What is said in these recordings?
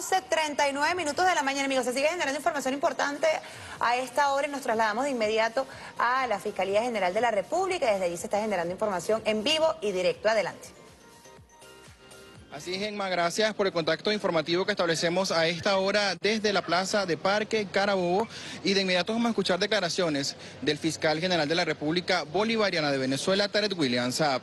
11:39 de la mañana, amigos. Se sigue generando información importante a esta hora y nos trasladamos de inmediato a la Fiscalía General de la República. Desde allí se está generando información en vivo y directo. Adelante. Así es, Gemma, gracias por el contacto informativo que establecemos a esta hora desde la Plaza de Parque Carabobo. Y de inmediato vamos a escuchar declaraciones del fiscal general de la República Bolivariana de Venezuela, Tarek William Saab.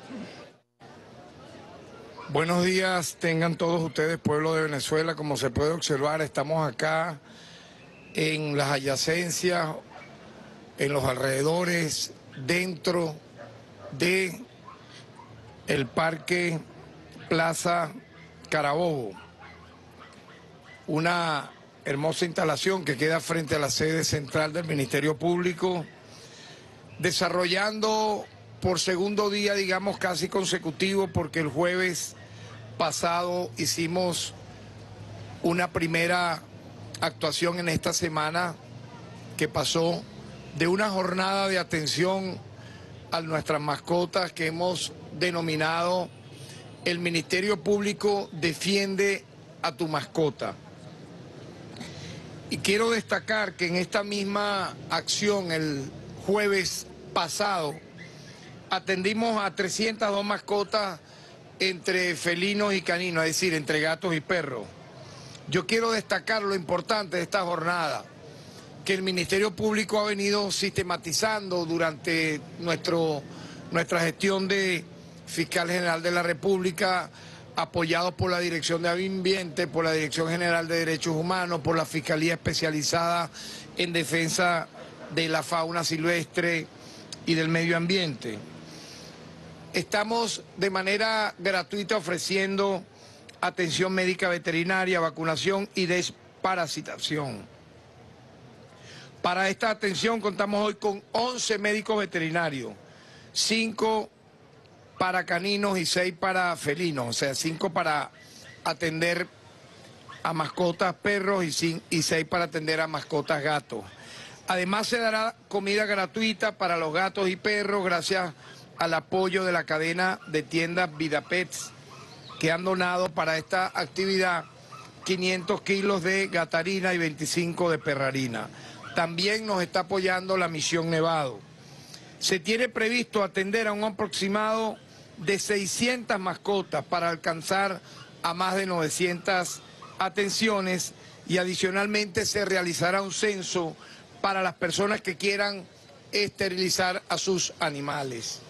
Buenos días, tengan todos ustedes, pueblo de Venezuela. Como se puede observar, estamos acá en las adyacencias, en los alrededores, dentro de el Parque Plaza Carabobo, una hermosa instalación que queda frente a la sede central del Ministerio Público, desarrollando por segundo día, digamos, casi consecutivo, porque el jueves pasado hicimos una primera actuación en esta semana que pasó de una jornada de atención a nuestras mascotas que hemos denominado El Ministerio Público defiende a tu mascota. Y quiero destacar que en esta misma acción el jueves pasado atendimos a 302 mascotas entre felinos y caninos, es decir, entre gatos y perros. Yo quiero destacar lo importante de esta jornada, que el Ministerio Público ha venido sistematizando durante nuestra gestión de Fiscal General de la República, apoyados por la Dirección de Ambiente, por la Dirección General de Derechos Humanos, por la Fiscalía Especializada en Defensa de la Fauna Silvestre y del Medio Ambiente. Estamos de manera gratuita ofreciendo atención médica veterinaria, vacunación y desparasitación. Para esta atención contamos hoy con 11 médicos veterinarios, 5 para caninos y 6 para felinos, o sea, 5 para atender a mascotas perros y 6 para atender a mascotas gatos. Además se dará comida gratuita para los gatos y perros gracias al apoyo de la cadena de tiendas Vidapets, que han donado para esta actividad 500 kilos de gatarina y 25 de perrarina. También nos está apoyando la Misión Nevado. Se tiene previsto atender a un aproximado de 600 mascotas para alcanzar a más de 900 atenciones, y adicionalmente se realizará un censo para las personas que quieran esterilizar a sus animales.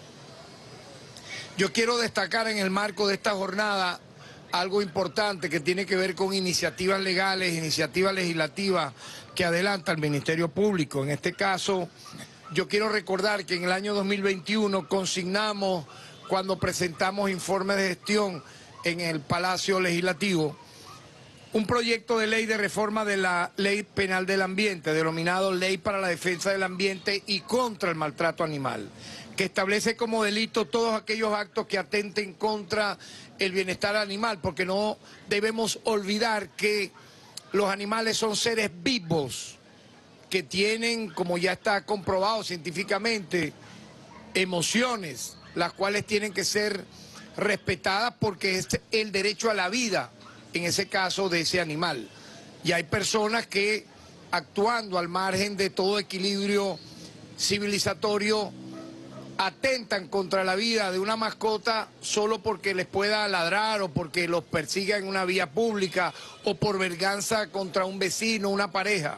Yo quiero destacar en el marco de esta jornada algo importante que tiene que ver con iniciativas legales, iniciativas legislativas que adelanta el Ministerio Público. En este caso, yo quiero recordar que en el año 2021 consignamos, cuando presentamos informes de gestión en el Palacio Legislativo, un proyecto de ley de reforma de la Ley Penal del Ambiente, denominado Ley para la Defensa del Ambiente y contra el Maltrato Animal, que establece como delito todos aquellos actos que atenten contra el bienestar animal, porque no debemos olvidar que los animales son seres vivos que tienen, como ya está comprobado científicamente, emociones, las cuales tienen que ser respetadas porque es el derecho a la vida, en ese caso, de ese animal. Y hay personas que, actuando al margen de todo equilibrio civilizatorio, atentan contra la vida de una mascota solo porque les pueda ladrar o porque los persiga en una vía pública o por venganza contra un vecino, una pareja.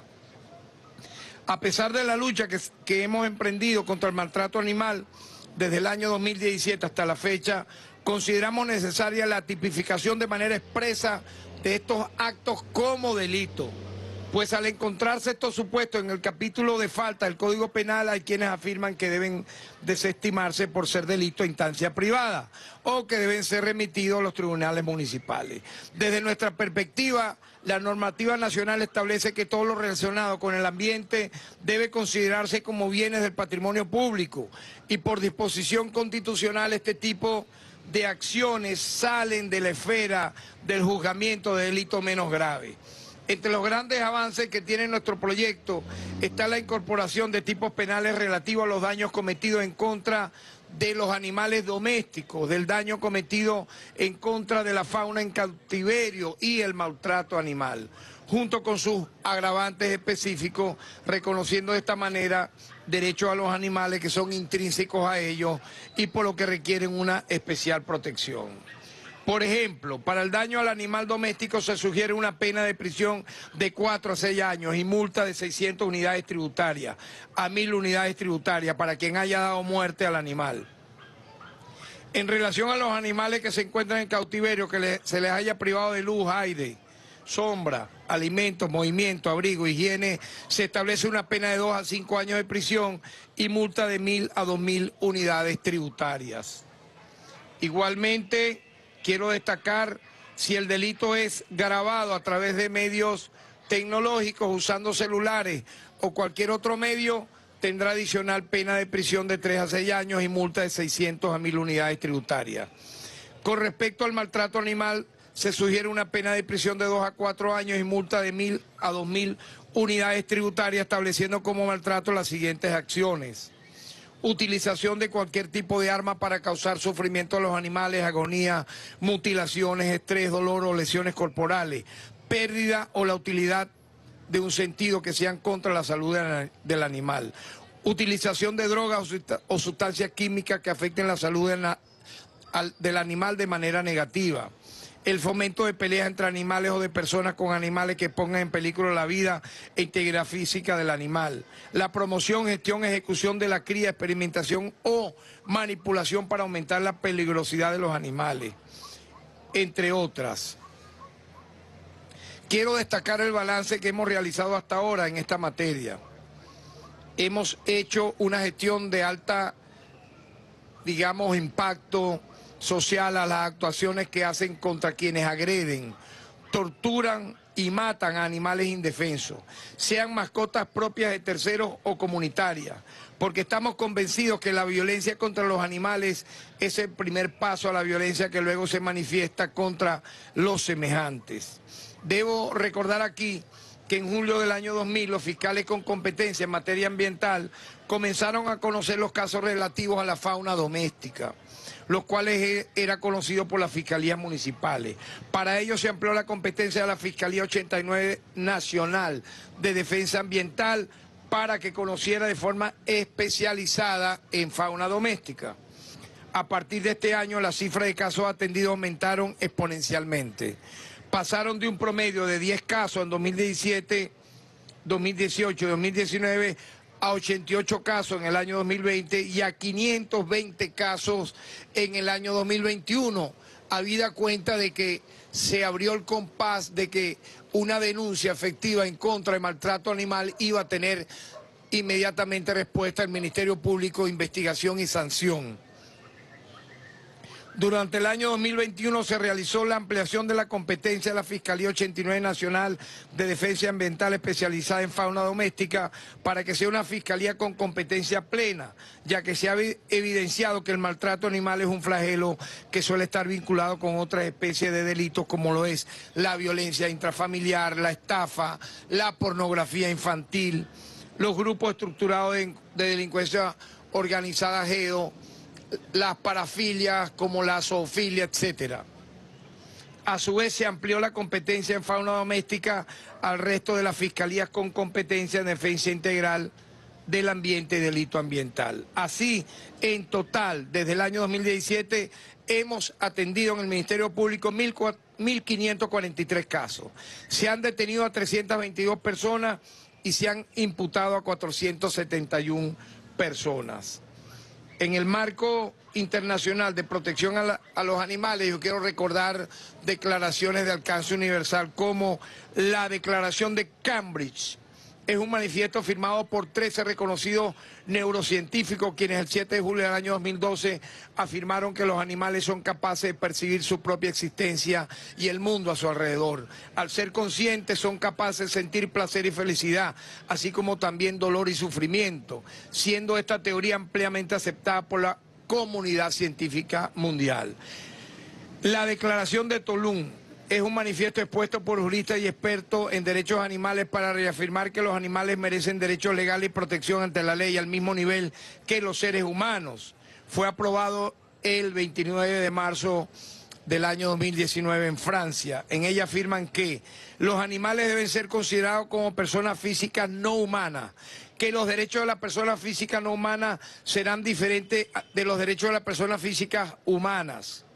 A pesar de la lucha que hemos emprendido contra el maltrato animal desde el año 2017 hasta la fecha, consideramos necesaria la tipificación de manera expresa de estos actos como delito. Pues al encontrarse estos supuestos en el capítulo de falta del Código Penal, hay quienes afirman que deben desestimarse por ser delito a instancia privada o que deben ser remitidos a los tribunales municipales. Desde nuestra perspectiva, la normativa nacional establece que todo lo relacionado con el ambiente debe considerarse como bienes del patrimonio público, y por disposición constitucional este tipo de acciones salen de la esfera del juzgamiento de delito menos grave. Entre los grandes avances que tiene nuestro proyecto está la incorporación de tipos penales relativos a los daños cometidos en contra de los animales domésticos, del daño cometido en contra de la fauna en cautiverio y el maltrato animal, junto con sus agravantes específicos, reconociendo de esta manera derechos a los animales que son intrínsecos a ellos y por lo que requieren una especial protección. Por ejemplo, para el daño al animal doméstico se sugiere una pena de prisión de 4 a 6 años y multa de 600 unidades tributarias a 1000 unidades tributarias para quien haya dado muerte al animal. En relación a los animales que se encuentran en cautiverio, que se les haya privado de luz, aire, sombra, alimentos, movimiento, abrigo, higiene, se establece una pena de 2 a 5 años de prisión y multa de 1000 a 2000 unidades tributarias. Igualmente, quiero destacar, si el delito es grabado a través de medios tecnológicos, usando celulares o cualquier otro medio, tendrá adicional pena de prisión de 3 a 6 años y multa de 600 a 1000 unidades tributarias. Con respecto al maltrato animal, se sugiere una pena de prisión de 2 a 4 años y multa de 1000 a 2000 unidades tributarias, estableciendo como maltrato las siguientes acciones: utilización de cualquier tipo de arma para causar sufrimiento a los animales, agonía, mutilaciones, estrés, dolor o lesiones corporales, pérdida o la utilidad de un sentido que sean contra la salud del animal, utilización de drogas o sustancias químicas que afecten la salud del animal de manera negativa, el fomento de peleas entre animales o de personas con animales que pongan en peligro la vida e integridad física del animal, la promoción, gestión, ejecución de la cría, experimentación o manipulación para aumentar la peligrosidad de los animales, entre otras. Quiero destacar el balance que hemos realizado hasta ahora en esta materia. Hemos hecho una gestión de alta, digamos, impacto social a las actuaciones que hacen contra quienes agreden, torturan y matan a animales indefensos, sean mascotas propias de terceros o comunitarias, porque estamos convencidos que la violencia contra los animales es el primer paso a la violencia que luego se manifiesta contra los semejantes. Debo recordar aquí que en julio del año 2000 los fiscales con competencia en materia ambiental comenzaron a conocer los casos relativos a la fauna doméstica, los cuales era conocido por las fiscalías municipales. Para ello se amplió la competencia de la Fiscalía 89 Nacional de Defensa Ambiental para que conociera de forma especializada en fauna doméstica. A partir de este año las cifras de casos atendidos aumentaron exponencialmente. Pasaron de un promedio de 10 casos en 2017, 2018 y 2019 a 88 casos en el año 2020 y a 520 casos en el año 2021, habida cuenta de que se abrió el compás de que una denuncia efectiva en contra de maltrato animal iba a tener inmediatamente respuesta del Ministerio Público, investigación y sanción. Durante el año 2021 se realizó la ampliación de la competencia de la Fiscalía 89 Nacional de Defensa Ambiental especializada en fauna doméstica para que sea una fiscalía con competencia plena, ya que se ha evidenciado que el maltrato animal es un flagelo que suele estar vinculado con otras especies de delitos como lo es la violencia intrafamiliar, la estafa, la pornografía infantil, los grupos estructurados de delincuencia organizada GEO, las parafilias como la zoofilia, etcétera. A su vez se amplió la competencia en fauna doméstica al resto de las fiscalías con competencia en defensa integral del ambiente y delito ambiental. Así, en total, desde el año 2017 hemos atendido en el Ministerio Público 1.543 casos. Se han detenido a 322 personas y se han imputado a 471 personas. En el marco internacional de protección a los animales, yo quiero recordar declaraciones de alcance universal como la Declaración de Cambridge. Es un manifiesto firmado por 13 reconocidos neurocientíficos, quienes el 7 de julio del año 2012 afirmaron que los animales son capaces de percibir su propia existencia y el mundo a su alrededor. Al ser conscientes son capaces de sentir placer y felicidad, así como también dolor y sufrimiento, siendo esta teoría ampliamente aceptada por la comunidad científica mundial. La Declaración de Tulum es un manifiesto expuesto por juristas y expertos en derechos animales para reafirmar que los animales merecen derechos legales y protección ante la ley al mismo nivel que los seres humanos. Fue aprobado el 29 de marzo del año 2019 en Francia. En ella afirman que los animales deben ser considerados como personas físicas no humanas, que los derechos de las personas físicas no humanas serán diferentes de los derechos de las personas físicas humanas,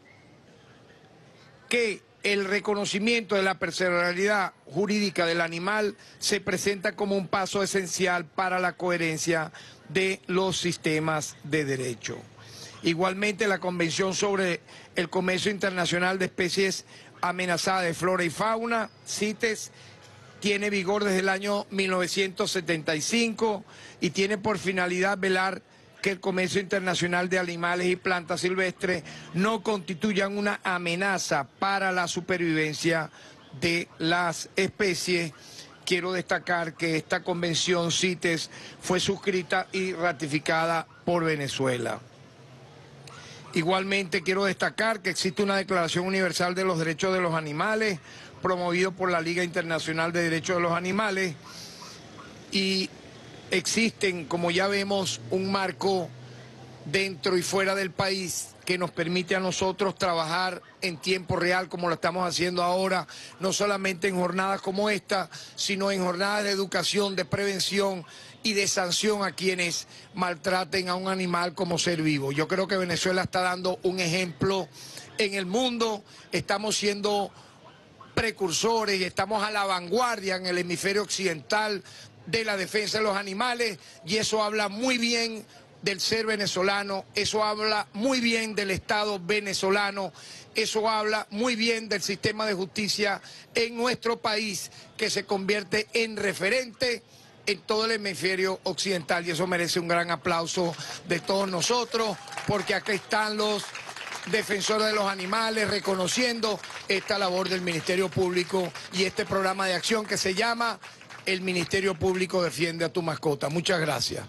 que el reconocimiento de la personalidad jurídica del animal se presenta como un paso esencial para la coherencia de los sistemas de derecho. Igualmente, la Convención sobre el Comercio Internacional de Especies Amenazadas de Flora y Fauna, CITES, tiene vigor desde el año 1975 y tiene por finalidad velar que el comercio internacional de animales y plantas silvestres no constituyan una amenaza para la supervivencia de las especies. Quiero destacar que esta convención CITES fue suscrita y ratificada por Venezuela. Igualmente quiero destacar que existe una Declaración Universal de los Derechos de los Animales, promovido por la Liga Internacional de Derechos de los Animales, y existen, como ya vemos, un marco dentro y fuera del país que nos permite a nosotros trabajar en tiempo real como lo estamos haciendo ahora, no solamente en jornadas como esta, sino en jornadas de educación, de prevención y de sanción a quienes maltraten a un animal como ser vivo. Yo creo que Venezuela está dando un ejemplo en el mundo, estamos siendo precursores y estamos a la vanguardia en el hemisferio occidental de la defensa de los animales, y eso habla muy bien del ser venezolano, eso habla muy bien del Estado venezolano, eso habla muy bien del sistema de justicia en nuestro país, que se convierte en referente en todo el hemisferio occidental, y eso merece un gran aplauso de todos nosotros, porque aquí están los defensores de los animales reconociendo esta labor del Ministerio Público y este programa de acción que se llama El Ministerio Público Defiende a tu Mascota. Muchas gracias.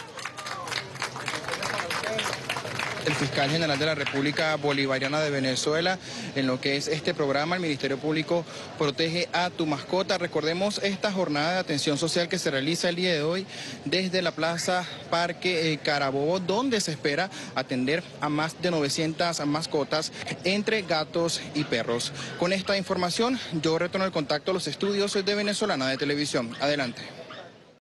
El fiscal general de la República Bolivariana de Venezuela, en lo que es este programa, el Ministerio Público Protege a tu Mascota. Recordemos esta jornada de atención social que se realiza el día de hoy desde la Plaza Parque Carabobo, donde se espera atender a más de 900 mascotas entre gatos y perros. Con esta información, yo retorno el contacto a los estudios de Venezolana de Televisión. Adelante.